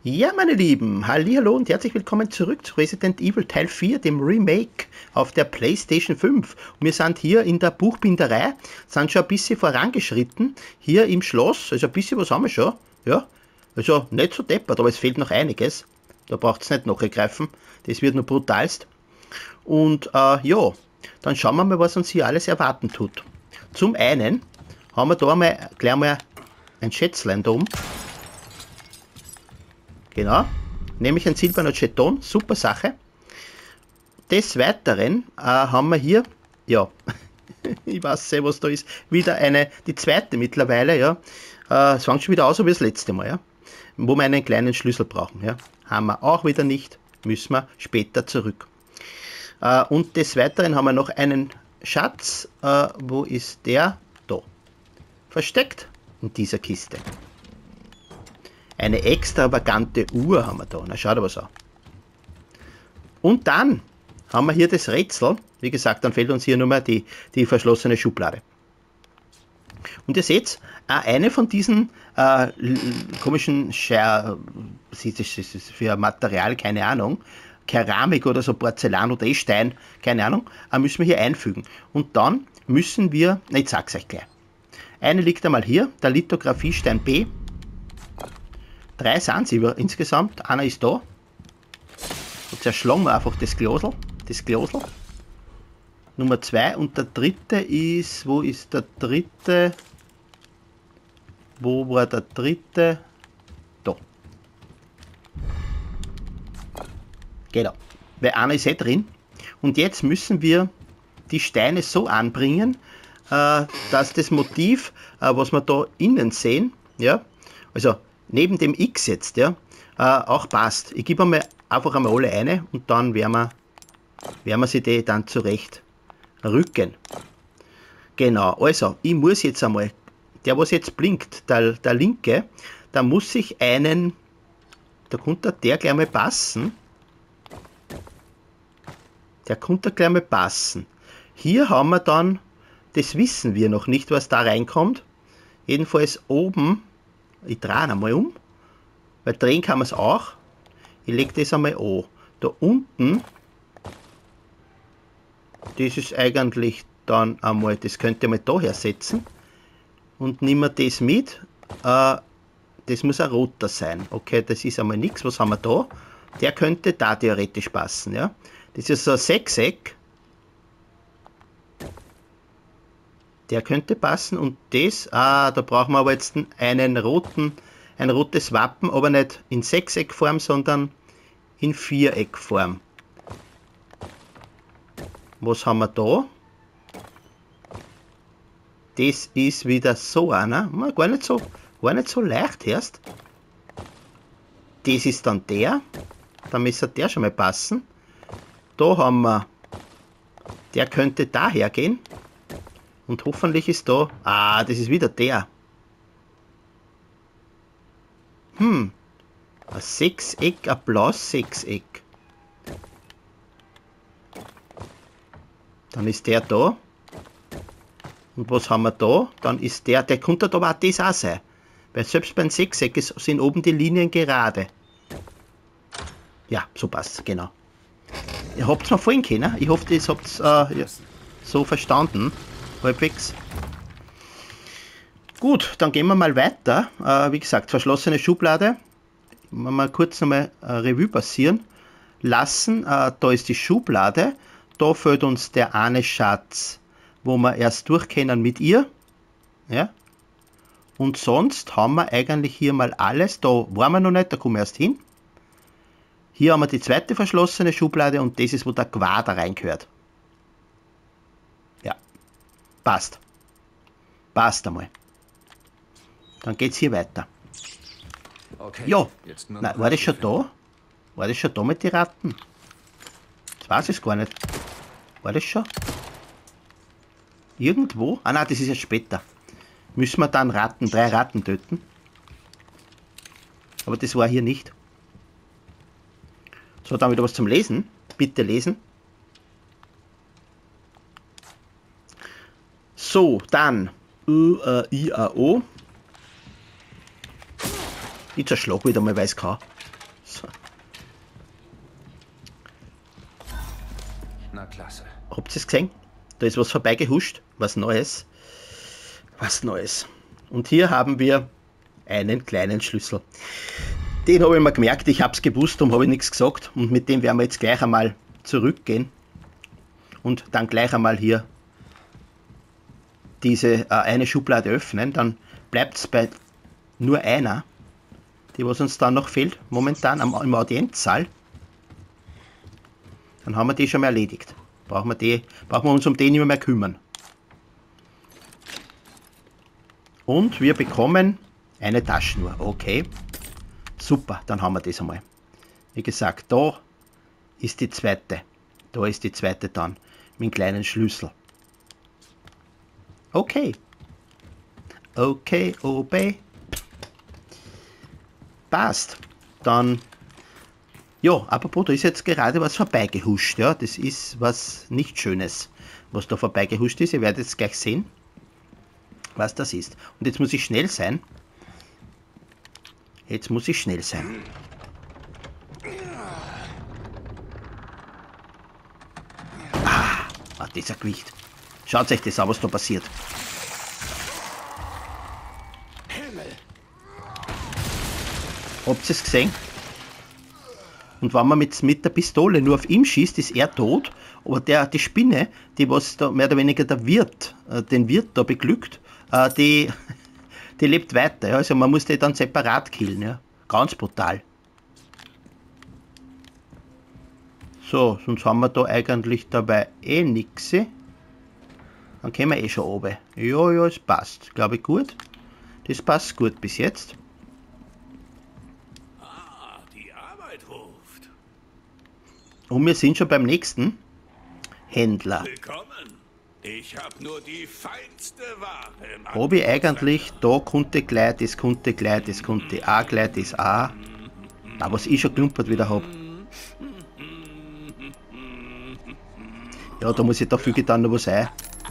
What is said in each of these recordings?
Ja, meine Lieben, hallihallo und herzlich willkommen zurück zu Resident Evil Teil 4, dem Remake auf der PlayStation 5. Und wir sind hier in der Buchbinderei, sind schon ein bisschen vorangeschritten, hier im Schloss, also ein bisschen was haben wir schon, ja, also nicht so deppert, aber es fehlt noch einiges, da braucht es nicht nachgreifen, das wird nur brutalst. Und ja, dann schauen wir mal, was uns hier alles erwarten tut. Zum einen haben wir da mal gleich mal ein Schätzlein da oben. Genau, nämlich ein silberner Jeton, super Sache. Des Weiteren haben wir hier, ja, ich weiß nicht, was da ist, wieder die zweite mittlerweile, ja. Es fängt schon wieder aus, wie das letzte Mal, ja. Wo wir einen kleinen Schlüssel brauchen, ja. Haben wir auch wieder nicht, müssen wir später zurück. Und des Weiteren haben wir noch einen Schatz, wo ist der? Da. Versteckt in dieser Kiste. Eine extravagante Uhr haben wir da. Na, schaut aber so. Und dann haben wir hier das Rätsel. Wie gesagt, dann fehlt uns hier nur mal die verschlossene Schublade. Und ihr seht, eine von diesen komischen was ist das für Material, keine Ahnung, Keramik oder so, Porzellan oder Stein, keine Ahnung, müssen wir hier einfügen. Und dann müssen wir, ich sag's euch gleich. Eine liegt einmal hier, der Lithografiestein B. 3 sind sie insgesamt, einer ist da. Und zerschlagen wir einfach das Glasl. Nummer 2 und der dritte ist, wo ist der dritte? Wo war der dritte? Da. Genau, weil einer ist drin. Und jetzt müssen wir die Steine so anbringen, dass das Motiv, was wir da innen sehen, ja, also neben dem X jetzt, ja, auch passt. Ich gebe einfach einmal alle eine und dann werden wir sie die dann zurecht rücken. Genau, also ich muss jetzt einmal, der was jetzt blinkt, der linke, da muss ich einen, da könnte der gleich mal passen. Der könnte gleich mal passen. Hier haben wir dann, das wissen wir noch nicht, was da reinkommt. Jedenfalls oben. Ich drehe ihn einmal um, weil drehen kann man es auch. Ich lege das einmal an. Da unten, das ist eigentlich dann einmal, das könnte ich mal daher setzen und nehmen wir das mit. Das muss ein roter sein. Okay, das ist einmal nichts. Was haben wir da? Der könnte da theoretisch passen. Ja? Das ist so ein Sechseck. Der könnte passen und das, da brauchen wir aber jetzt ein rotes Wappen, aber nicht in Sechseckform, sondern in Viereckform. Was haben wir da? Das ist wieder so einer, gar nicht so leicht erst. Das ist dann der, da müsste der schon mal passen. Da haben wir, der könnte daher gehen. Und hoffentlich ist da, das ist wieder der. Ein Sechseck, ein blaues Sechseck. Dann ist der da. Und was haben wir da? Dann ist der könnte aber auch das auch sein. Weil selbst beim Sechseck sind oben die Linien gerade. Ja, so passt genau. Ihr habt es mir vorhin können. Ich hoffe, ihr habt es so verstanden. Halbwegs. Gut, dann gehen wir mal weiter. Wie gesagt, verschlossene Schublade. Mal kurz nochmal Revue passieren lassen. Da ist die Schublade. Da fehlt uns der eine Schatz, wo wir erst durchkennen mit ihr. Ja. Und sonst haben wir eigentlich hier mal alles. Da waren wir noch nicht, da kommen wir erst hin. Hier haben wir die zweite verschlossene Schublade und das ist, wo der Quader reingehört. Passt. Passt einmal. Dann geht's hier weiter. Okay, ja, nein, war das schon da? War das schon da mit den Ratten? Das weiß ich gar nicht. War das schon? Irgendwo? Ah nein, das ist jetzt später. Müssen wir dann 3 Ratten töten? Aber das war hier nicht. So, dann wieder was zum Lesen. Bitte lesen. So, dann I, A, O. Ich zerschlag wieder mal, weil ich kann. So. Na klasse. Habt ihr es gesehen? Da ist was vorbeigehuscht. Was Neues. Was Neues. Und hier haben wir einen kleinen Schlüssel. Den habe ich mir gemerkt, ich habe es gewusst, darum habe ich nichts gesagt. Und mit dem werden wir jetzt gleich einmal zurückgehen. Und dann gleich einmal hier diese eine Schublade öffnen. Dann bleibt es bei nur einer, die was uns dann noch fehlt, momentan im Audienzsaal. Dann haben wir die schon mal erledigt. Brauchen wir uns um den nicht mehr kümmern. Und wir bekommen eine Taschenuhr. Okay. Super, dann haben wir das einmal. Wie gesagt, da ist die zweite. Da ist die zweite dann. Mit dem kleinen Schlüssel. Okay. Okay, OB. Passt. Dann, ja, apropos, da ist jetzt gerade was vorbeigehuscht. Ja, das ist was nicht Schönes, was da vorbeigehuscht ist. Ihr werdet jetzt gleich sehen, was das ist. Und jetzt muss ich schnell sein. Jetzt muss ich schnell sein. Ah, dieser Gewicht. Schaut euch das an, was da passiert. Habt ihr es gesehen? Und wenn man mit der Pistole nur auf ihm schießt, ist er tot. Aber die Spinne, die was da mehr oder weniger den Wirt da beglückt, die lebt weiter. Ja? Also man muss die dann separat killen. Ja? Ganz brutal. So, sonst haben wir da eigentlich dabei eh nichts. Dann können wir eh schon oben. Ja, ja, es passt. Glaube ich gut. Das passt gut bis jetzt. Ah, die Arbeit ruft. Und wir sind schon beim nächsten Händler. Willkommen. Ich habe nur die feinste Ware im Habe ich eigentlich, da konnte gleich, das konnte gleich, das konnte auch gleich, das auch. Da was ich schon klumpert wieder habe. Ja, da muss ich da füge ich dann noch was ein.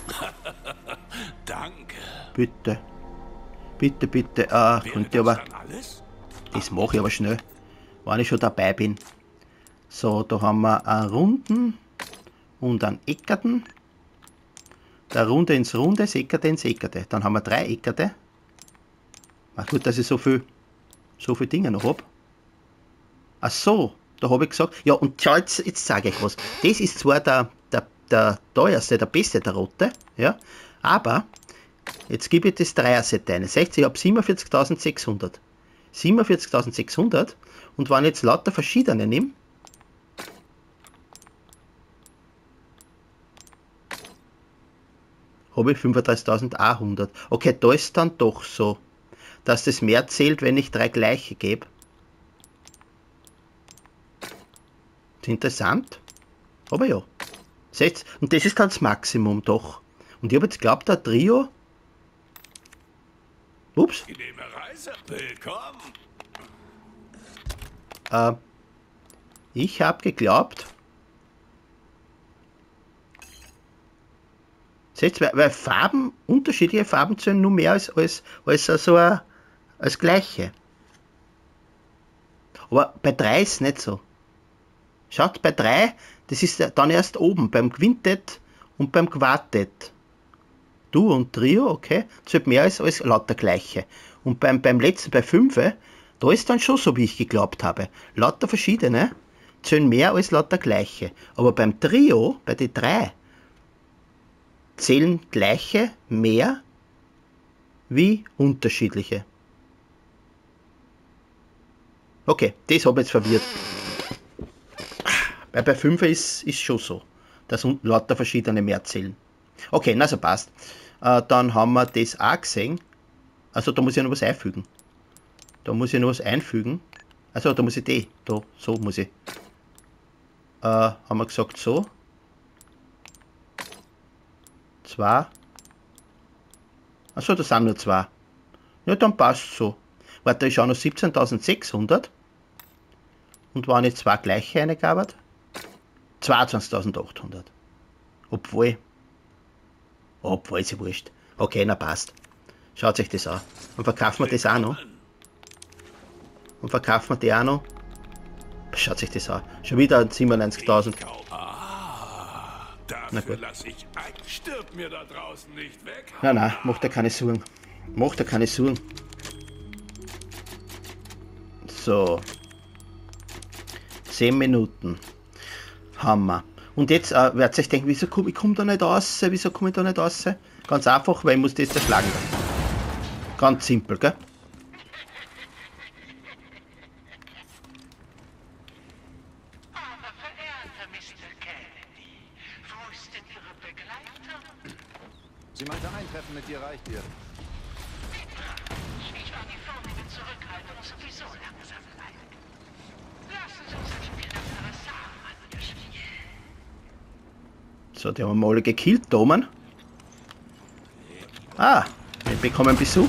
Danke. Bitte. Bitte, bitte. Könnte aber. Das mache ich aber schnell. Wenn ich schon dabei bin. So, da haben wir einen Runden und einen Eckerten. Der Runde ins Runde, das Eckerte ins Eckerte. Dann haben wir 3 Eckerte. Ach gut, dass ich so viel Dinge noch habe. Ach so, da habe ich gesagt. Ja, und schau, jetzt sage ich was. Das ist zwar der teuerste, der beste, der rote. Ja, aber jetzt gebe ich das Dreier-Set ein. 60, ich habe 47.600. 47.600. Und wenn ich jetzt lauter verschiedene nehme, habe ich 35.100. Okay, da ist dann doch so, dass das mehr zählt, wenn ich 3 gleiche gebe. Ist interessant. Aber ja. Seht, und das ist dann das Maximum doch. Und ich habe jetzt geglaubt, der Trio. Ups. Genehme Reise. Willkommen. Ich habe geglaubt. Seht, weil Farben, unterschiedliche Farben zählen nur mehr als gleiche. Aber bei 3 ist es nicht so. Schaut, bei 3, das ist dann erst oben, beim Quintett und beim Quartett. Duo und Trio, okay, zählt mehr als lauter gleiche. Und beim letzten, bei 5, da ist dann schon so, wie ich geglaubt habe. Lauter verschiedene zählen mehr als lauter gleiche. Aber beim Trio, bei den 3, zählen gleiche mehr wie unterschiedliche. Okay, das habe ich jetzt verwirrt. Weil bei 5 ist schon so, dass lauter verschiedene mehr zählen. Okay, na so passt. Dann haben wir das auch gesehen. Also da muss ich noch was einfügen. Da muss ich noch was einfügen. Also da muss ich so muss ich. Haben wir gesagt so. 2. Achso, das sind nur 2. Ja, dann passt so. Warte, ich schaue noch 17.600. Und wenn ich 2 gleiche eingearbeitet, 22.800. Obwohl ist ja wurscht. Okay, na passt. Schaut euch das an. Und verkaufen wir das auch noch. Und verkaufen wir die auch noch. Schaut sich das an. Schon wieder 97.000. Dafür lasse ich ein. Stirb mir da draußen nicht weg. Nein, macht er keine Sorgen. Macht er keine Sorgen. So. 10 Minuten. Haben wir. Und jetzt werdet ihr euch denken, wieso komme ich da nicht raus? Wieso komme ich da nicht raus? Ganz einfach, weil ich muss das zerschlagen. Ganz simpel, gell? Aber verehrter Mr. Kennedy, wo ist denn Ihre Begleiter? Sie meinte, ein Treffen mit dir reicht ihr. Ich war die vornehme Zurückhaltung sowieso langsam leid. Lassen Sie uns das Spiel nach Sarasama spielen. So, die haben wir mal alle gekillt, da oben. Ah, wir bekommen Besuch.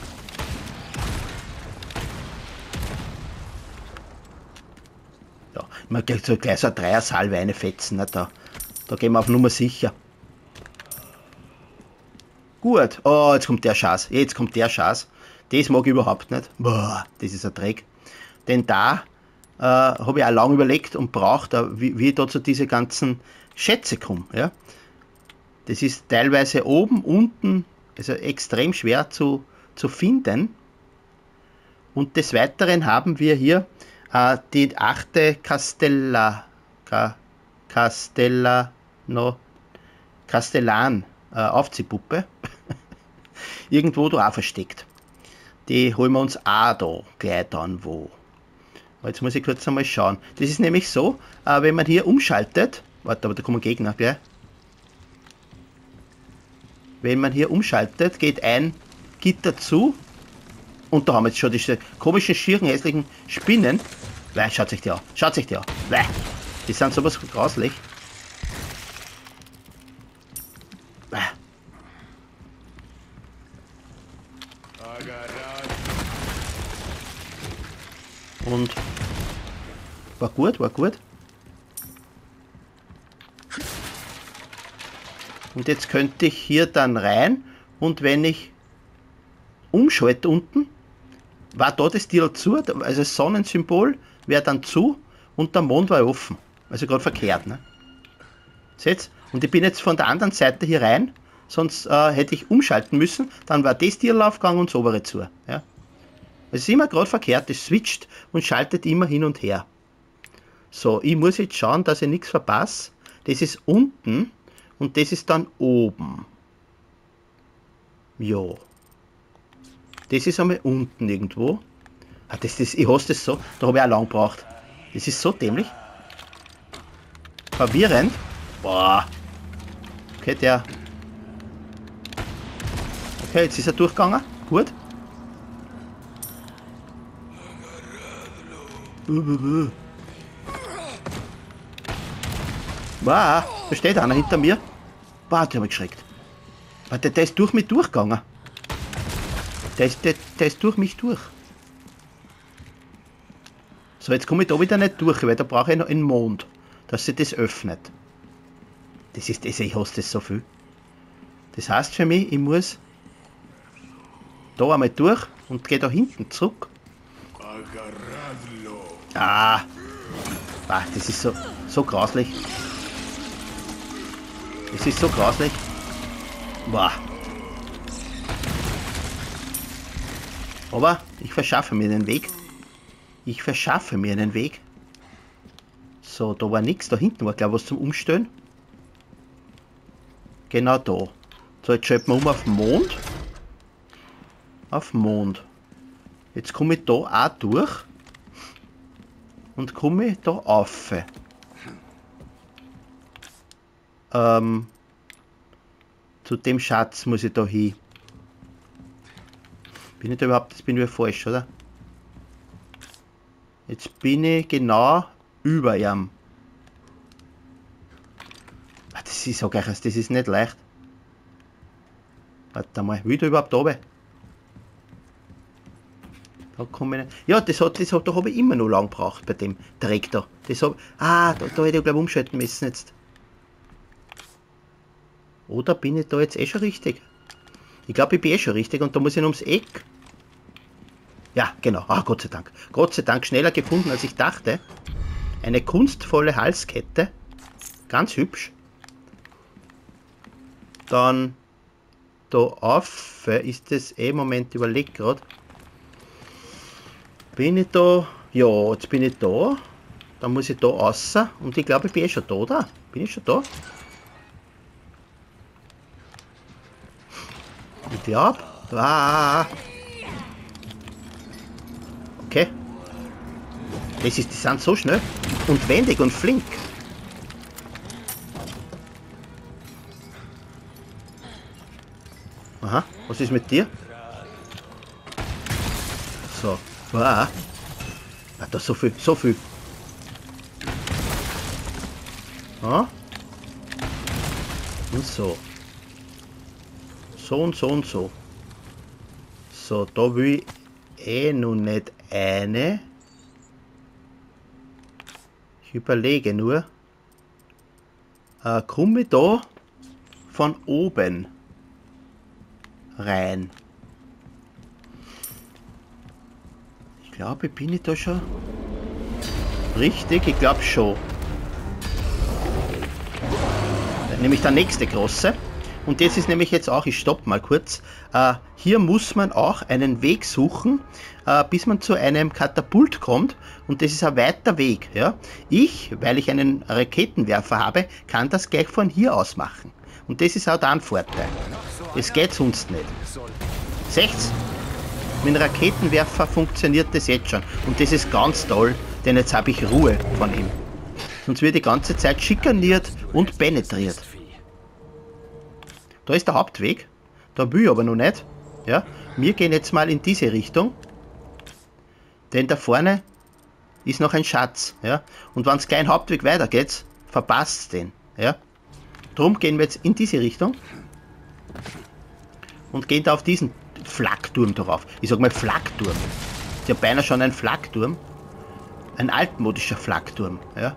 Ja, man geht so gleich so eine Dreier-Salve reinfetzen, nicht? Da gehen wir auf Nummer sicher. Gut, oh, jetzt kommt der Schatz. Jetzt kommt der Schatz. Das mag ich überhaupt nicht. Boah, das ist ein Dreck. Denn da habe ich auch lange überlegt und braucht, wie ich da zu diese ganzen Schätze komme. Ja? Das ist teilweise oben, unten, also extrem schwer zu finden. Und des Weiteren haben wir hier die 8. Castellan Aufziehpuppe. Irgendwo da auch versteckt. Die holen wir uns auch da gleich dann wo. Jetzt muss ich kurz einmal schauen. Das ist nämlich so, wenn man hier umschaltet, warte, aber da kommen Gegner, gell? Wenn man hier umschaltet, geht ein Gitter zu und da haben wir jetzt schon diese komischen, schieren, hässlichen Spinnen. Weil, schaut sich die an, schaut sich die an. Weil, die sind sowas grauslich. Und war gut, war gut. Und jetzt könnte ich hier dann rein und wenn ich umschalte unten, war da das Tier zu, also das Sonnensymbol wäre dann zu und der Mond war offen. Also gerade verkehrt. Ne? Seht? Und ich bin jetzt von der anderen Seite hier rein, sonst hätte ich umschalten müssen, dann war das Tier aufgegangen und das obere zu. Ja? Es ist immer gerade verkehrt, es switcht und schaltet immer hin und her. So, ich muss jetzt schauen, dass ich nichts verpasse. Das ist unten und das ist dann oben. Ja. Das ist einmal unten irgendwo. Ah, ich hasse das so, da habe ich auch lang gebraucht. Das ist so dämlich. Verwirrend. Boah. Okay, der. Okay, jetzt ist er durchgegangen. Gut. Wow, da steht einer hinter mir. Wow, der hat mich geschreckt. Der ist durch mich durchgegangen. Der ist durch mich durch. So, jetzt komme ich da wieder nicht durch, weil da brauche ich noch einen Mond, dass sich das öffnet. Das ist das, ich hasse das so viel. Das heißt für mich, ich muss da einmal durch und gehe da hinten zurück. Ah, das ist so grauslich. Das ist so grauslich. Boah. Aber ich verschaffe mir den Weg. Ich verschaffe mir einen Weg. So, da war nichts. Da hinten war, glaube ich, was zum Umstellen. Genau da. So, jetzt schalten wir um auf den Mond. Auf den Mond. Jetzt komme ich da auch durch. Und komme ich da auf. Zu dem Schatz muss ich da hin. Bin ich da überhaupt, das bin ich falsch, oder? Jetzt bin ich genau über ihm. Ich sag euch, das ist nicht leicht. Warte mal, wie da überhaupt runter? Da komme ich nicht. Ja, da habe ich immer noch lang gebraucht bei dem Dreck da. Da hätte ich glaube ich umschalten müssen jetzt. Oder bin ich da jetzt schon richtig? Ich glaube, ich bin schon richtig und da muss ich noch ums Eck. Ja, genau. Ah, Gott sei Dank. Gott sei Dank schneller gefunden, als ich dachte. Eine kunstvolle Halskette. Ganz hübsch. Dann da auf ist das Moment überlegt gerade. Bin ich da? Ja, jetzt bin ich da. Dann muss ich da raus. Und ich glaube, ich bin schon da, oder? Bin ich schon da? Ich glaube. Okay. Die sind so schnell und wendig und flink. Aha, was ist mit dir? So. Da so viel, so viel. Ah. Und so. So und so und so. So, da will ich noch nicht eine. Ich überlege nur. Komme ich da von oben rein? Ich glaube, bin ich da schon richtig? Ich glaube schon. Nämlich der nächste große. Und das ist nämlich jetzt auch, ich stoppe mal kurz, hier muss man auch einen Weg suchen, bis man zu einem Katapult kommt, und das ist ein weiter Weg. Ja? Ich, weil ich einen Raketenwerfer habe, kann das gleich von hier aus machen. Und das ist auch da ein Vorteil. Es geht sonst nicht. Seht's? Mit dem Raketenwerfer funktioniert das jetzt schon. Und das ist ganz toll, denn jetzt habe ich Ruhe von ihm. Sonst wird die ganze Zeit schikaniert und penetriert. Da ist der Hauptweg. Da will ich aber noch nicht. Ja? Wir gehen jetzt mal in diese Richtung. Denn da vorne ist noch ein Schatz. Ja? Und wenn es kein Hauptweg weitergeht, verpasst den. Ja? Drum gehen wir jetzt in diese Richtung. Und gehen da auf diesen Flakturm drauf. Ich sag mal Flakturm. Ich habe beinahe schon einen Flakturm. Ein altmodischer Flakturm. Ja?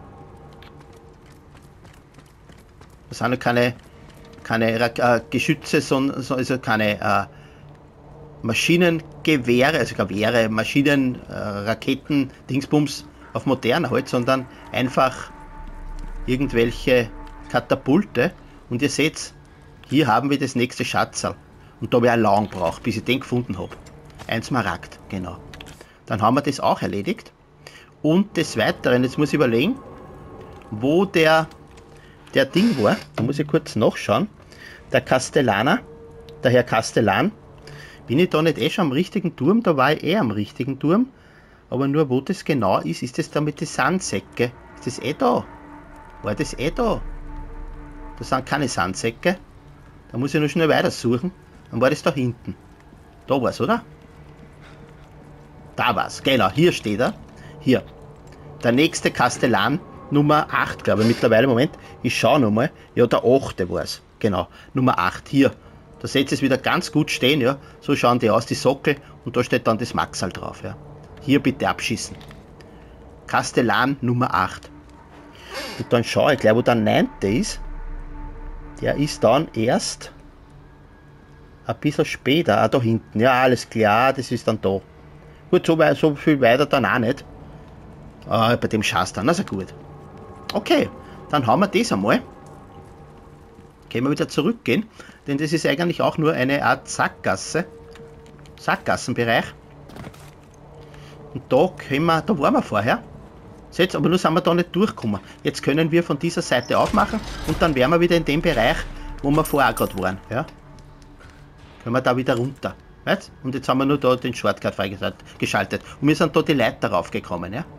Das sind keine Geschütze, sondern also keine Maschinengewehre, also Gewehre, Maschinen, Raketen, Dingsbums auf modern halt, sondern einfach irgendwelche Katapulte. Und ihr seht, hier haben wir das nächste Schatzerl. Und da habe ich auch lang gebraucht, bis ich den gefunden habe. Ein Smaragd, genau. Dann haben wir das auch erledigt. Und des Weiteren, jetzt muss ich überlegen, wo der Ding war. Da muss ich kurz nachschauen. Der Castellaner, der Herr Castellan. Bin ich da nicht eh schon am richtigen Turm? Da war ich eh am richtigen Turm. Aber nur wo das genau ist das da mit den Sandsäcke? Ist das eh da? War das eh da? Da sind keine Sandsäcke. Da muss ich noch schnell weiter suchen. Dann war das da hinten. Da war es, oder? Da war es. Genau, hier steht er. Hier. Der nächste Castellan, Nummer 8, glaube ich, mittlerweile. Moment, ich schaue nochmal. Ja, der 8. war es. Genau, Nummer 8. Hier. Da seht ihr es wieder ganz gut stehen. Ja. So schauen die aus, die Sockel. Und da steht dann das Maxal drauf. Ja. Hier bitte abschießen. Castellan Nummer 8. Und dann schaue ich gleich, wo der 9. ist. Der ist dann erst ein bisschen später. Da hinten. Ja, alles klar, das ist dann da. Gut, so viel weiter dann auch nicht. Bei dem Schatz dann, also gut. Okay, dann haben wir das einmal. Können wir wieder zurückgehen, denn das ist eigentlich auch nur eine Art Sackgasse. Sackgassenbereich. Und da waren wir vorher. Seht, aber nur sind wir da nicht durchgekommen. Jetzt können wir von dieser Seite aufmachen und dann wären wir wieder in dem Bereich, wo wir vorher gerade waren. Ja? Können wir da wieder runter. Weißt? Und jetzt haben wir nur da den Shortcut freigeschaltet. Und wir sind da die Leiter raufgekommen. Ja?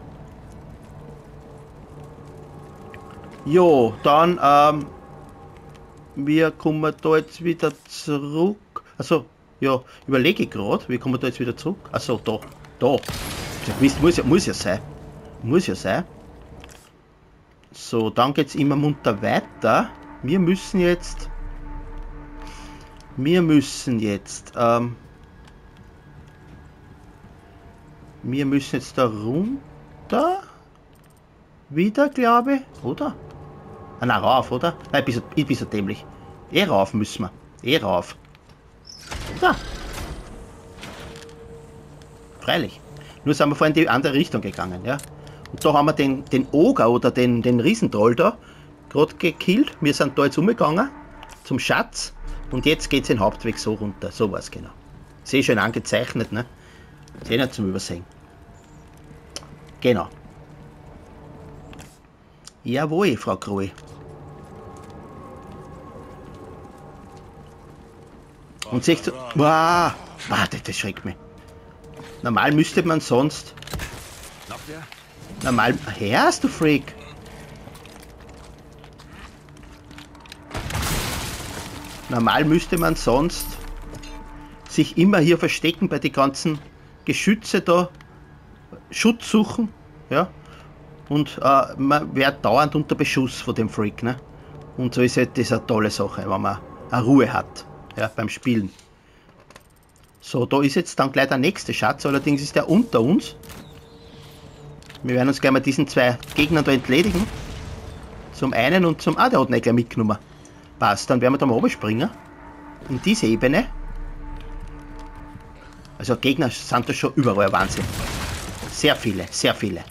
Jo, dann, wir kommen da jetzt wieder zurück. Also, ja, überlege ich gerade, wie kommen wir da jetzt wieder zurück? Also, da. Muss ja sein. Muss ja sein. So, dann geht es immer munter weiter. Wir müssen jetzt da runter. Wieder, glaube ich. Oder? Ah, nein, rauf, oder? Nein, ich bin so dämlich. Rauf müssen wir. Rauf. Da. Freilich. Nur sind wir vorhin in die andere Richtung gegangen, ja. Und da haben wir den Oger oder den Riesentroll da gerade gekillt. Wir sind da jetzt umgegangen zum Schatz und jetzt geht es den Hauptweg so runter. So war es genau. Sehr schön angezeichnet, ne? Sehr nicht zum Übersehen. Genau. Jawohl, Frau Krohe. Und sich so. Wow, warte, das schreckt mich. Normal müsste man sonst. Noch der? Normal. Hörst du, Freak? Normal müsste man sonst sich immer hier verstecken bei den ganzen Geschütze da, Schutz suchen, ja, und man wird dauernd unter Beschuss von dem Freak, ne? Und so ist halt das eine tolle Sache, wenn man eine Ruhe hat, ja, beim Spielen. So, da ist jetzt dann gleich der nächste Schatz, allerdings ist der unter uns. Wir werden uns gleich mal diesen zwei Gegnern da entledigen. Zum einen und zum... Ah, der hat nicht gleich mitgenommen. Passt, dann werden wir da mal runterspringen. In diese Ebene. Also Gegner sind da schon überall, Wahnsinn. Sehr viele, sehr viele.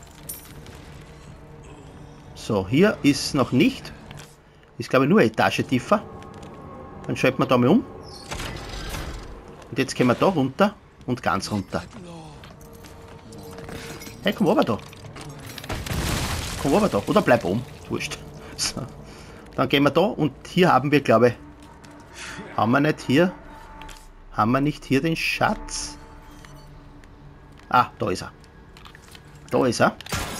So, hier ist noch nicht. Ist glaube ich nur eine Etage tiefer. Dann schalten wir da mal um. Und jetzt gehen wir da runter und ganz runter. Hey, komm runter da. Komm runter da. Oder bleib oben. Wurscht. So. Dann gehen wir da und hier haben wir, glaube ich, haben wir nicht hier den Schatz? Ah, da ist er. Da ist er.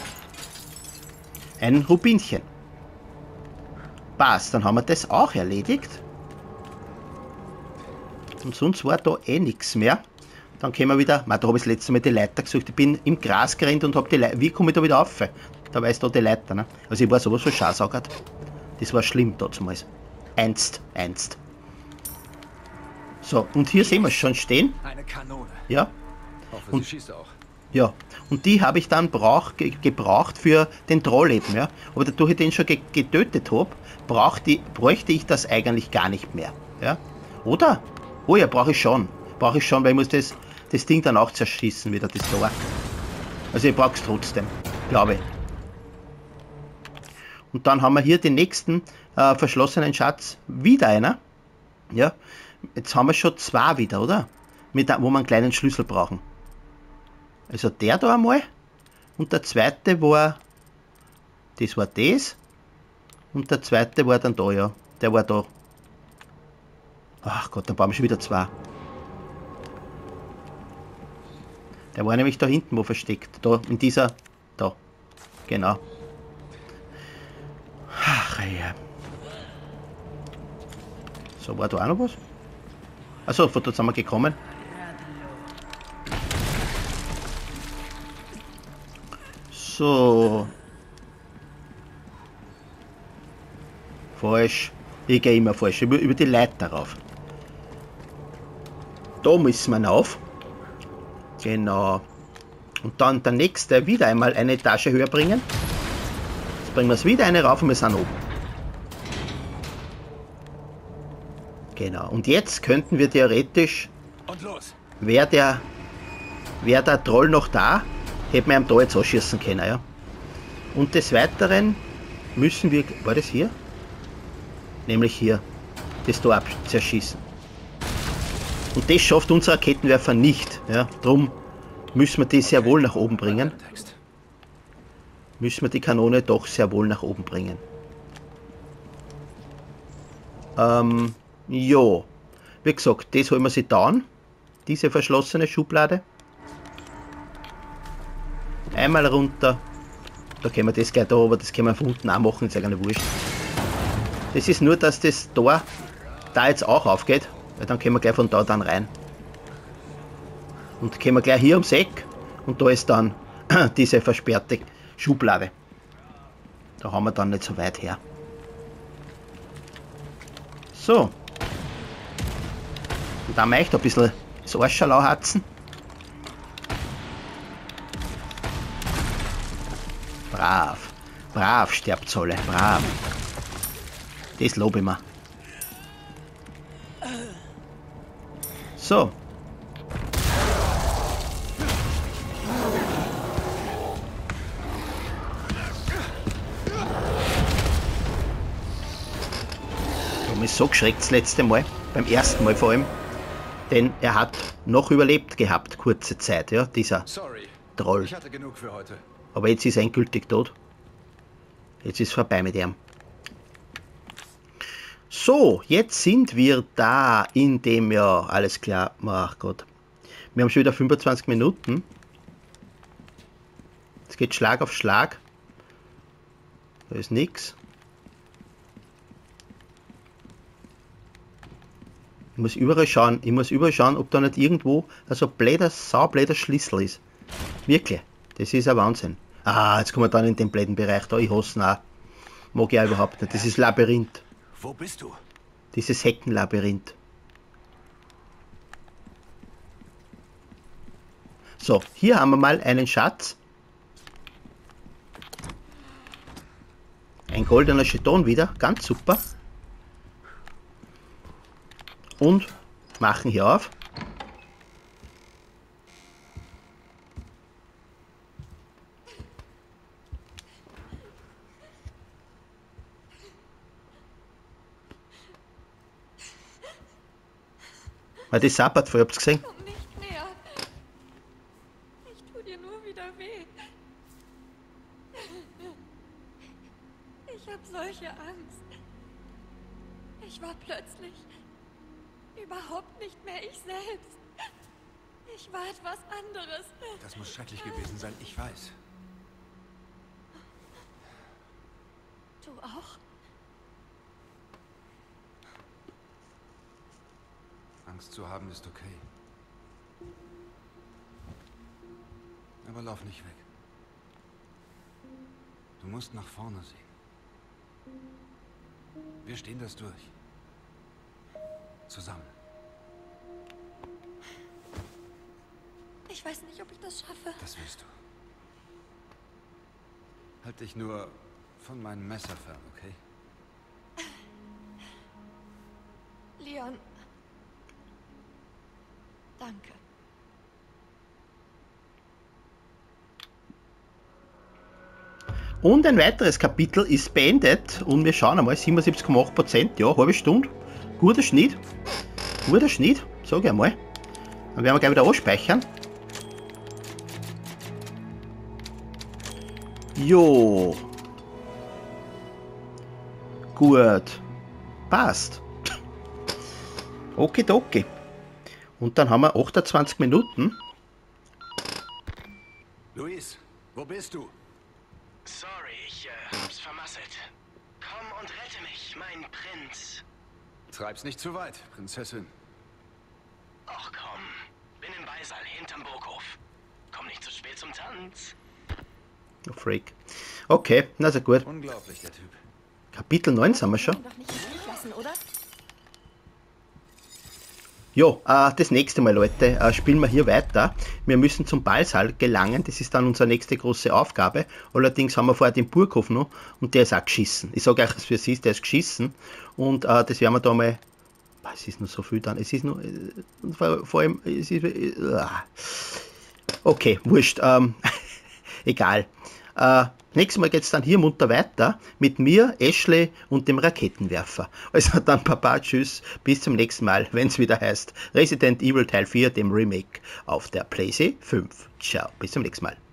Ein Rubinchen. Passt, dann haben wir das auch erledigt. Und sonst war da eh nichts mehr. Dann können wir wieder, da habe ich das letzte Mal die Leiter gesucht. Ich bin im Gras gerannt und habe die Leiter. Wie komme ich da wieder rauf? Da weiß da die Leiter, ne? Also ich war sowas so schasaugert. Das war schlimm damals. Einst. So, und hier sehen wir es schon stehen. Eine Kanone. Ja. Hoffe, Und- sie schießt auch. Ja. Und die habe ich dann gebraucht für den Troll eben, ja. Aber dadurch ich den schon getötet habe, bräuchte ich das eigentlich gar nicht mehr. Ja. Oder? Oh ja, brauche ich schon. Weil ich muss das Ding dann auch zerschießen, wieder das Tor. Also ich brauche es trotzdem, glaube ich. Und dann haben wir hier den nächsten verschlossenen Schatz. Wieder einer. Ja. Jetzt haben wir schon zwei wieder, oder? Wo wir einen kleinen Schlüssel brauchen. Also der da einmal. Und der zweite war... Das war das. Und der zweite war dann da, ja. Der war da. Ach Gott, dann brauchen wir schon wieder zwei. Der war nämlich da hinten wo versteckt. Da, in dieser... Da. Genau. Ach ja. So, war da auch noch was? Achso, von dort sind wir gekommen. So. Falsch. Ich gehe immer falsch. Über die Leiter rauf. Da müssen wir rauf. Genau. Und dann der nächste wieder einmal eine Etage höher bringen. Jetzt bringen wir es wieder eine rauf und wir sind oben. Genau. Und jetzt könnten wir theoretisch, Und los. wäre der Troll noch da, hätten wir ihm da jetzt ausschießen können, ja. Und des Weiteren müssen wir, war das hier? Nämlich hier, das da zerschießen. Und das schafft unser Raketenwerfer nicht, ja. Drum müssen wir die sehr wohl nach oben bringen. Text. Müssen wir die Kanone doch sehr wohl nach oben bringen. Jo. Wie gesagt, das holen wir sie down. Diese verschlossene Schublade. Einmal runter. Da können wir das gleich da, aber das können wir von unten auch machen, ist eigentlich wurscht. Das ist nur, dass das Tor da jetzt auch aufgeht, weil dann können wir gleich von da dann rein. Und können wir gleich hier ums Eck und da ist dann diese versperrte Schublade. Da haben wir dann nicht so weit her. So. Und da möchte ich ein bisschen das Arschschallau hatzen. Brav. Brav sterbt alle. Brav. Das lobe ich mir. So. mich so geschreckt das letzte Mal, beim ersten Mal vor allem, denn er hat noch überlebt gehabt, kurze Zeit, ja, dieser Sorry. Troll. Ich hatte genug für heute. Aber jetzt ist er endgültig tot. Jetzt ist vorbei mit ihm. So, jetzt sind wir da in dem, ja, alles klar, ach Gott. Wir haben schon wieder 25 Minuten. Es geht Schlag auf Schlag. Da ist nichts. Ich muss überall schauen, ob da nicht irgendwo also saubläder Schlüssel ist. Wirklich. Das ist ein Wahnsinn. Ah, jetzt kommen wir dann in den bläden Bereich da. Ich hasse ihn auch. Mag ich auch überhaupt nicht. Das ist Labyrinth. Wo bist du? Dieses Heckenlabyrinth. So, hier haben wir mal einen Schatz. Ein goldener Jeton wieder. Ganz super. Und machen hier auf. Die sabbert voll, habt's gesehen? Komm nicht näher. Ich tu dir nur wieder weh. Ich hab solche Angst. Ich war plötzlich überhaupt nicht mehr ich selbst. Ich war etwas anderes. Das muss schrecklich gewesen sein, ich weiß. Du auch? Angst zu haben ist okay. Aber lauf nicht weg. Du musst nach vorne sehen. Wir stehen das durch. Zusammen. Ich weiß nicht, ob ich das schaffe. Das wirst du. Halt dich nur von meinem Messer fern, okay? Leon. Danke. Und ein weiteres Kapitel ist beendet und wir schauen einmal, 77,8%, ja, halbe Stunde. Guter Schnitt, sag ich einmal. Dann werden wir gleich wieder ausspeichern. Jo. Gut. Passt. Okidoki. Und dann haben wir 28 Minuten. Luis, wo bist du? Sorry, ich hab's vermasselt. Komm und rette mich, mein Prinz. Treib's nicht zu weit, Prinzessin. Och komm, bin im Beisaal hinterm Burghof. Komm nicht zu spät zum Tanz. Oh, Freak. Okay, na sehr gut. Unglaublich, der Typ. Kapitel 9 sind wir schon. Ihn doch nicht im Stich lassen, oder? Jo, das nächste Mal, Leute, spielen wir hier weiter. Wir müssen zum Ballsaal gelangen, das ist dann unsere nächste große Aufgabe. Allerdings haben wir vorher den Burghof noch und der ist auch geschissen. Ich sage euch, für sie ist der ist geschissen und das werden wir da mal... Es ist nur so viel dann, es ist nur... vor allem... Es ist, okay, wurscht, egal. Nächstes Mal geht es dann hier munter weiter mit mir, Ashley und dem Raketenwerfer. Also dann Papa, tschüss, bis zum nächsten Mal, wenn es wieder heißt Resident Evil Teil 4, dem Remake auf der PlayStation 5. Ciao, bis zum nächsten Mal.